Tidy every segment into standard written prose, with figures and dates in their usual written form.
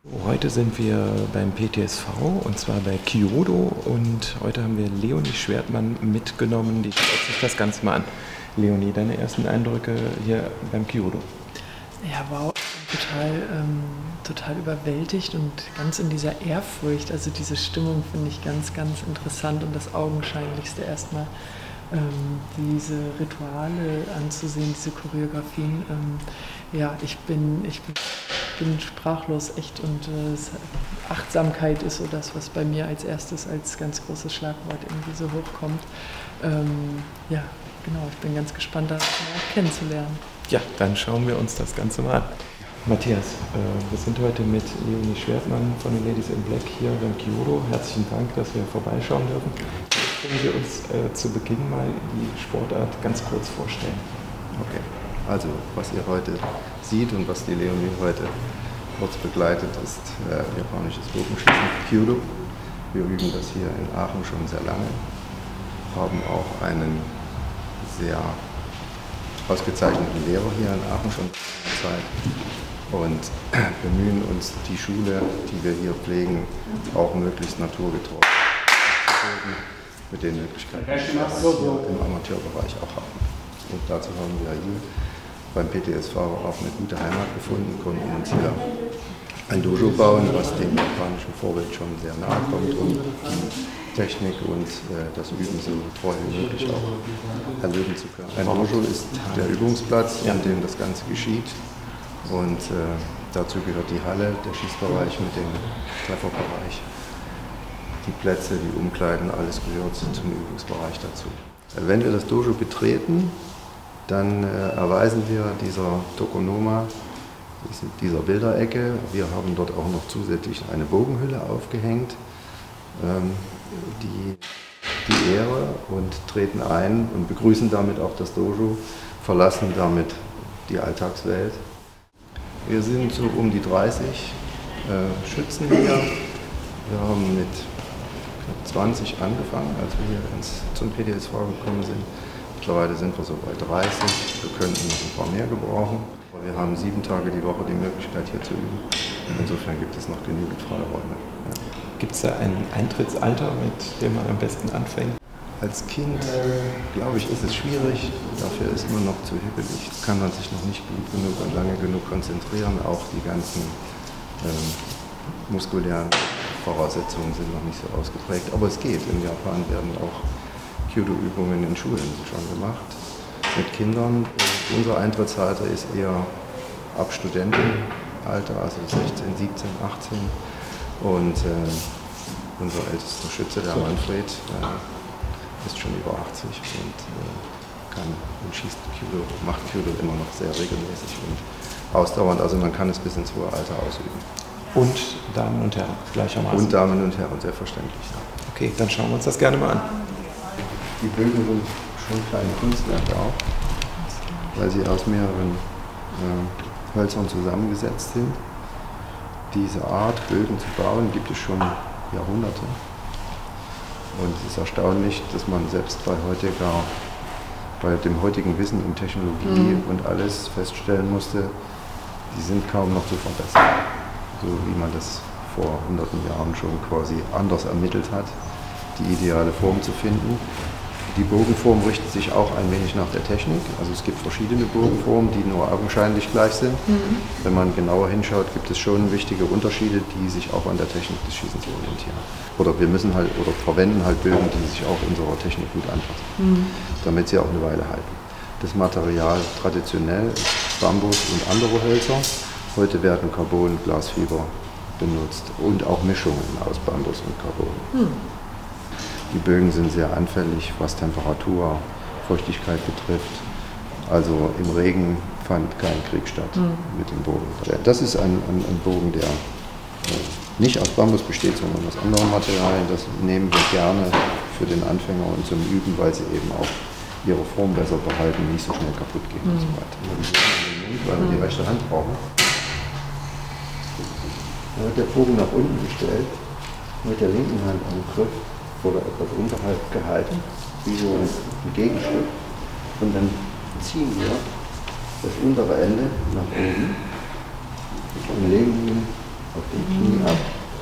Heute sind wir beim PTSV und zwar bei Kyudo und heute haben wir Leonie Schwertmann mitgenommen, die schaut sich das Ganze mal an. Leonie, deine ersten Eindrücke hier beim Kyudo? Ja, wow, total überwältigt und ganz in dieser Ehrfurcht. Also diese Stimmung finde ich ganz, ganz interessant und das Augenscheinlichste erstmal diese Rituale anzusehen, diese Choreografien. Ja, ich bin sprachlos, echt, und Achtsamkeit ist so das, was bei mir als erstes als ganz großes Schlagwort irgendwie so hochkommt. Ja, genau, ich bin ganz gespannt, das mehr kennenzulernen. Ja, dann schauen wir uns das Ganze mal an. Matthias, wir sind heute mit Leonie Schwertmann von den Ladies in Black hier beim Kyudo. Herzlichen Dank, dass wir vorbeischauen dürfen. Können wir uns zu Beginn mal die Sportart ganz kurz vorstellen? Okay, also was ihr heute seht und was die Leonie heute kurz begleitet, ist japanisches Bogenschießen, Kyudo. Wir üben das hier in Aachen schon sehr lange, haben auch einen sehr ausgezeichneten Lehrer hier in Aachen schon seit Zeit und bemühen uns, die Schule, die wir hier pflegen, auch möglichst naturgetreu zu pflegen, mit den Möglichkeiten, die wir hier im Amateurbereich auch haben. Und dazu haben wir hier beim PTSV auch eine gute Heimat gefunden, konnten uns hier ein Dojo bauen, was dem japanischen Vorbild schon sehr nahe kommt, um die Technik und das Üben so treu wie möglich auch erleben zu können. Ein Dojo ist der Übungsplatz, in dem das Ganze geschieht, und dazu gehört die Halle, der Schießbereich mit dem Trefferbereich, die Plätze, die Umkleiden, alles gehört zum Übungsbereich dazu. Wenn wir das Dojo betreten, dann erweisen wir dieser Tokonoma, dieser Bilderecke. Wir haben dort auch noch zusätzlich eine Bogenhülle aufgehängt, die Ehre, und treten ein und begrüßen damit auch das Dojo, verlassen damit die Alltagswelt. Wir sind so um die 30 Schützen hier. Wir haben mit knapp 20 angefangen, als wir hier zum PTSV gekommen sind. Mittlerweile sind wir so bei 30. Wir könnten noch ein paar mehr gebrauchen. Aber wir haben 7 Tage die Woche die Möglichkeit, hier zu üben. Insofern gibt es noch genügend Freiräume. Ja. Gibt es da ein Eintrittsalter, mit dem man am besten anfängt? Als Kind, glaube ich, ist es schwierig. Dafür ist man noch zu hibbelig. Kann man sich noch nicht gut genug und lange genug konzentrieren. Auch die ganzen muskulären Voraussetzungen sind noch nicht so ausgeprägt. Aber es geht. In Japan werden auch Kyudo-Übungen in Schulen schon gemacht mit Kindern. Unser Eintrittsalter ist eher ab Studentenalter, also 16, 17, 18. Und unser ältester Schütze, der Manfred, ist schon über 80 und schießt Kyudo, macht Kyudo immer noch sehr regelmäßig und ausdauernd. Also man kann es bis ins hohe Alter ausüben. Und Damen und Herren gleichermaßen? Und Damen und Herren, selbstverständlich. Ja. Okay, dann schauen wir uns das gerne mal an. Die Bögen sind schon kleine Kunstwerke auch, weil sie aus mehreren Hölzern zusammengesetzt sind. Diese Art, Bögen zu bauen, gibt es schon Jahrhunderte. Und es ist erstaunlich, dass man selbst bei dem heutigen Wissen um Technologie und alles feststellen musste, die sind kaum noch zu verbessern. So wie man das vor hunderten Jahren schon quasi anders ermittelt hat, die ideale Form zu finden. Die Bogenform richtet sich auch ein wenig nach der Technik. Also es gibt verschiedene Bogenformen, die nur augenscheinlich gleich sind. Wenn man genauer hinschaut, gibt es schon wichtige Unterschiede, die sich auch an der Technik des Schießens orientieren. Oder wir müssen verwenden halt Bögen, die sich auch unserer Technik gut anpassen, damit sie auch eine Weile halten. Das Material traditionell ist Bambus und andere Hölzer. Heute werden Carbon, Glasfiber benutzt und auch Mischungen aus Bambus und Carbon. Die Bögen sind sehr anfällig, was Temperatur, Feuchtigkeit betrifft. Also im Regen fand kein Krieg statt mit dem Bogen. Das ist ein Bogen, der nicht aus Bambus besteht, sondern aus anderen Materialien. Das nehmen wir gerne für den Anfänger und zum Üben, weil sie eben auch ihre Form besser behalten, nicht so schnell kaputt gehen und so weiter. Weil wir die rechte Hand brauchen. Dann wird der Bogen nach unten gestellt, mit der linken Hand am Griff oder etwas unterhalb gehalten, wie so ein Gegenstück. Und dann ziehen wir das untere Ende nach oben und legen ihn auf den Knie ab.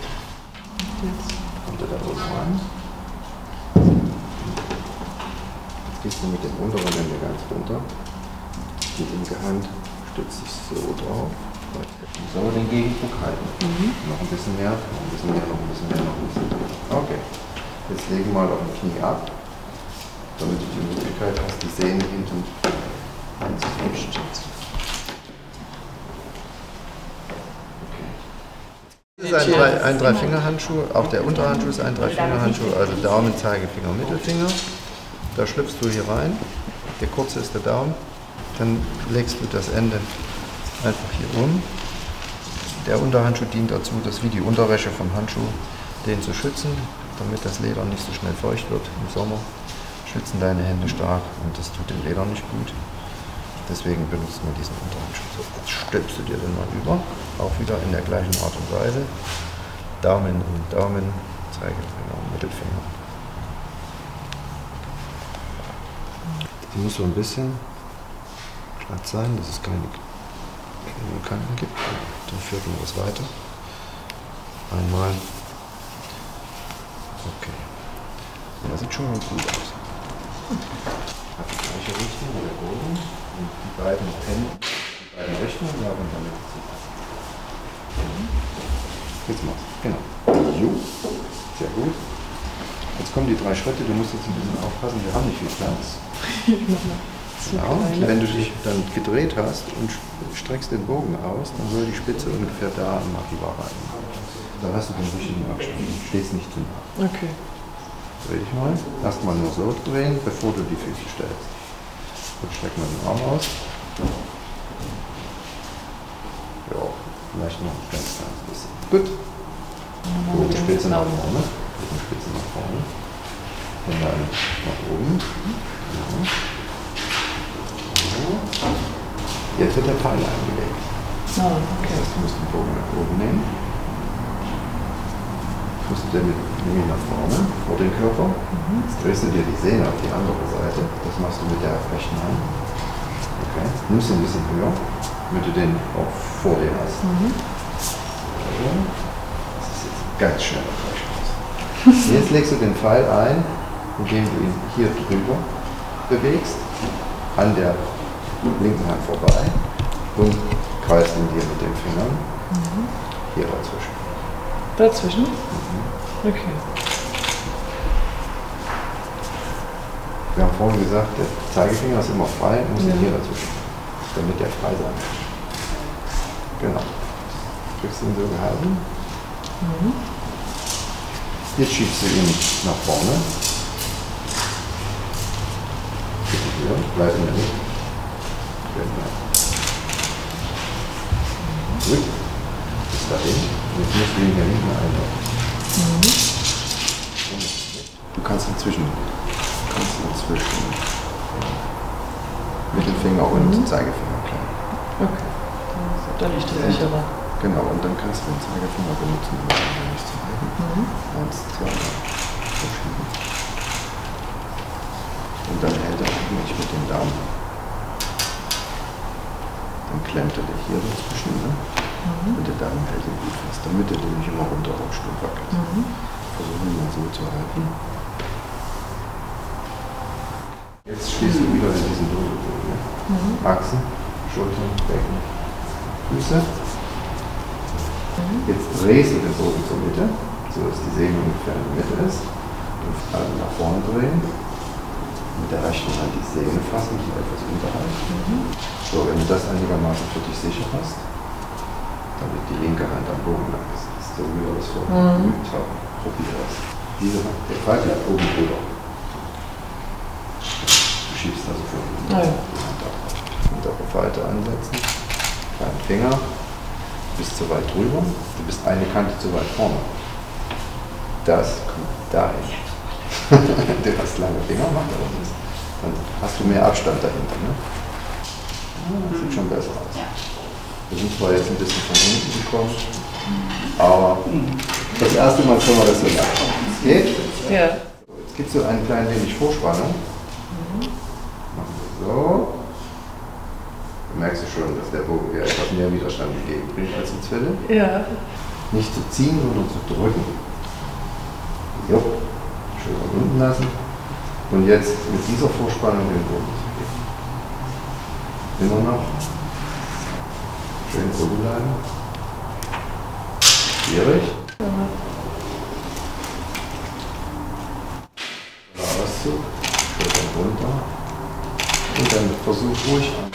Kommt er da oben rein. Jetzt gehst du mit dem unteren Ende ganz runter. Die linke Hand stützt sich so drauf. So, den Gegendruck halten. Noch ein bisschen mehr, noch ein bisschen mehr, noch ein bisschen mehr, noch ein bisschen mehr. Okay. Jetzt legen wir mal auf den Knie ab, damit du die Möglichkeit hast, die Sehne hinten einzufischen. Das ist ein Drei-Finger-Handschuh, auch der Unterhandschuh ist ein Drei-Finger-Handschuh, also Daumen, Zeigefinger, Mittelfinger. Da schlüpfst du hier rein, der kurze ist der Daumen, dann legst du das Ende einfach hier um. Der Unterhandschuh dient dazu, das wie die Unterwäsche vom Handschuh, den zu schützen, damit das Leder nicht so schnell feucht wird im Sommer. Schützen deine Hände stark und das tut dem Leder nicht gut. Deswegen benutzt man diesen Unterhandschuh. So, jetzt stülpst du dir den mal über, auch wieder in der gleichen Art und Weise. Daumen und Daumen, Zeigefinger und Mittelfinger. Die muss so ein bisschen glatt sein, dass es keine Kanten gibt. Dann führt man das weiter. Einmal. Okay. Das sieht schon mal gut aus. Hat die gleiche Richtung wie der Bogen. Und die beiden Enden, die beiden Richtungen laufen damit zusammen. Jetzt mach's. Genau. Jo. Sehr gut. Jetzt kommen die 3 Schritte. Du musst jetzt ein bisschen aufpassen, wir haben nicht viel Platz. Genau. Wenn du dich dann gedreht hast und streckst den Bogen aus, dann soll die Spitze ungefähr da am Akiba rein. Dann hast du den richtigen Abstand. Du stehst nicht zu nah. Okay. Dreh dich mal. Erstmal nur so drehen, bevor du die Füße stellst. Jetzt strecken wir den Arm aus. Ja, vielleicht noch ein ganz kleines bisschen. Gut. Bogenspitze nach vorne. Bogenspitze nach vorne. Und dann nach oben. Ja. Jetzt wird der Pfeil eingelegt. Oh, okay. Das heißt, du musst den Bogen nach oben nehmen. Musst du den nämlich nach vorne, vor den Körper. Jetzt drehst du dir die Sehne auf die andere Seite. Das machst du mit der rechten Hand. Okay. Nimmst du ein bisschen höher, damit du den auch vor dir hast. Okay. Das ist jetzt ganz schnell auf Fleischhaus. Jetzt legst du den Pfeil ein, indem du ihn hier drüber bewegst, an der linken Hand vorbei und kreist ihn dir mit den Fingern hier dazwischen. Dazwischen? Okay. Wir haben vorhin gesagt, der Zeigefinger ist immer frei, muss hier dazwischen, damit der frei sein kann. Genau. Kriegst du ihn so gehalten. Jetzt schiebst du ihn nach vorne. Bleib in der Mitte. Gut. Bis dahin. Jetzt musst du ihn hier hinten einlaufen. Du kannst inzwischen Mittelfinger und Zeigefinger klemmen. Okay. Dann liegt er sicherer. Genau, und dann kannst du den Zeigefinger benutzen, um nicht zu halten. 1, 2, verschieben. Und dann hält er eigentlich mit dem Daumen. Dann klemmt er dich hier dazwischen, ne? Und der Daumen hält ihn gut fest, damit er den nicht immer runterrutscht und wackelt. Versuchen wir mal so zu halten. Jetzt stehst du wieder in diesen Doppelbogen. Ne? Achsen, Schultern, Becken, Füße. Jetzt drehst du den Bogen zur Mitte, sodass die Sehne ungefähr in der Mitte ist. Und also nach vorne drehen. Mit der rechten Hand die Sehne fassen, die etwas unterhalb. So, wenn du das einigermaßen für dich sicher hast, damit die linke Hand am Bogen lang ist, so wie wir das vorher geübt haben. Probier das. Diese Hand, der Pfeil bleibt oben drüber. Du schiebst also von die Hand ab. Untere Falte ansetzen, kleinen Finger, du bist zu weit drüber, du bist eine Kante zu weit vorne. Das kommt dahin. Du hast lange Finger, macht aber nichts. Dann hast du mehr Abstand dahinter. Ne? Das sieht schon besser aus. Wir sind zwar jetzt ein bisschen von hinten gekommen, aber das erste Mal können wir das so machen. Geht? Ja. Jetzt gibt es so ein klein wenig Vorspannung. Machen wir so. Du merkst schon, dass der Bogen hier etwas mehr Widerstand gegeben bringt als die Zwille. Ja. Nicht zu ziehen, sondern zu drücken. Jo, Schulter unten lassen. Und jetzt mit dieser Vorspannung den Boden zu geben. Immer noch. Schön oben bleiben. Schwierig. Auszug. Schultern runter. Und dann versuch ruhig an.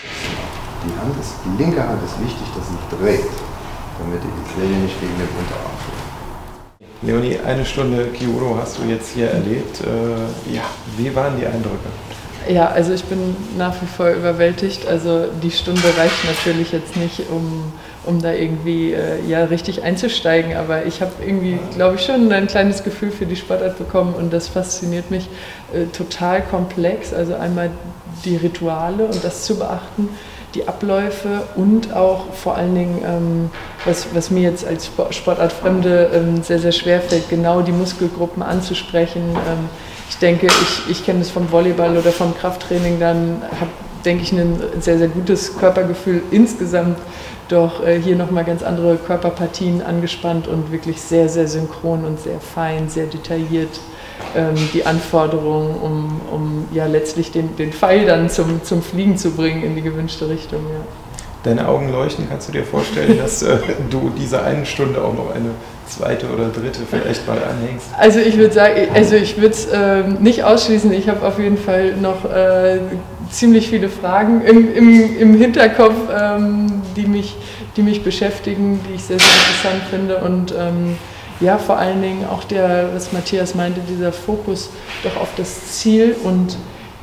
Die linke Hand ist wichtig, dass sie dreht, damit die Seele nicht gegen den Unterarm fällt. Leonie, 1 Stunde Kyudo hast du jetzt hier erlebt. Ja, wie waren die Eindrücke? Ja, also ich bin nach wie vor überwältigt. Also die Stunde reicht natürlich jetzt nicht, um da irgendwie ja, richtig einzusteigen, aber ich habe irgendwie, glaube ich, schon ein kleines Gefühl für die Sportart bekommen und das fasziniert mich total komplex. Also einmal die Rituale und das zu beachten, die Abläufe und auch vor allen Dingen, was mir jetzt als Sportartfremde sehr, sehr schwer fällt, genau die Muskelgruppen anzusprechen. Ich denke, ich kenne das vom Volleyball oder vom Krafttraining, dann habe, denke ich, ein sehr, sehr gutes Körpergefühl insgesamt, doch hier nochmal ganz andere Körperpartien angespannt und wirklich sehr, sehr synchron und sehr fein, sehr detailliert die Anforderungen, um ja letztlich den Pfeil dann zum Fliegen zu bringen in die gewünschte Richtung. Ja. Deine Augen leuchten, kannst du dir vorstellen, dass du diese 1 Stunde auch noch eine zweite oder dritte vielleicht mal anhängst? Also ich würde sagen, ich würde es nicht ausschließen. Ich habe auf jeden Fall noch ziemlich viele Fragen im Hinterkopf, die mich beschäftigen, die ich sehr, sehr interessant finde und ja, vor allen Dingen auch was Matthias meinte, dieser Fokus doch auf das Ziel und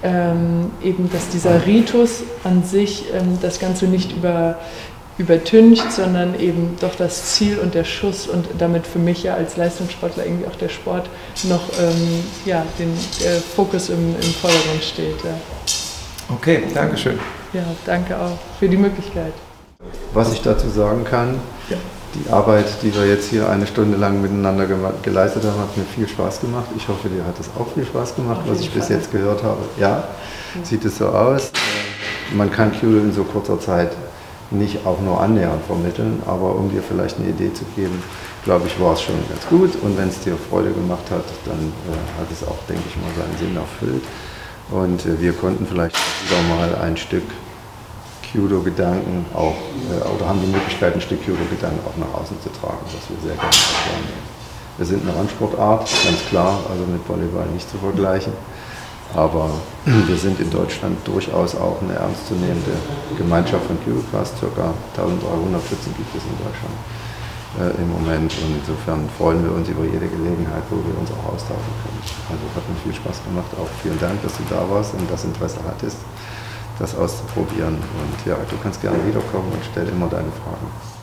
eben, dass dieser Ritus an sich das Ganze nicht übertüncht, sondern eben doch das Ziel und der Schuss und damit für mich ja als Leistungssportler irgendwie auch der Sport noch ja, der Fokus im Vordergrund steht. Ja. Okay, danke schön. Ja, danke auch für die Möglichkeit. Was ich dazu sagen kann, ja. Die Arbeit, die wir jetzt hier 1 Stunde lang miteinander geleistet haben, hat mir viel Spaß gemacht. Ich hoffe, dir hat es auch viel Spaß gemacht, was ich bis jetzt gehört habe. Ja, sieht es so aus. Man kann Kyudo in so kurzer Zeit nicht auch nur annähernd vermitteln, aber um dir vielleicht eine Idee zu geben, glaube ich, war es schon ganz gut. Und wenn es dir Freude gemacht hat, dann hat es auch, denke ich mal, seinen Sinn erfüllt. Und wir konnten vielleicht wieder mal ein Stück Kyudo-Gedanken auch, oder haben die Möglichkeit, ein Stück Kyudo-Gedanken auch nach außen zu tragen, was wir sehr gerne wahrnehmen. Wir sind eine Randsportart, ganz klar, also mit Volleyball nicht zu vergleichen, aber wir sind in Deutschland durchaus auch eine ernstzunehmende Gemeinschaft von Kyudo-Class, ca. 1300 Schützen gibt es in Deutschland im Moment und insofern freuen wir uns über jede Gelegenheit, wo wir uns auch austauschen können. Also hat mir viel Spaß gemacht, auch vielen Dank, dass du da warst und das Interesse hattest, das auszuprobieren. Und ja, du kannst gerne wiederkommen und stell immer deine Fragen.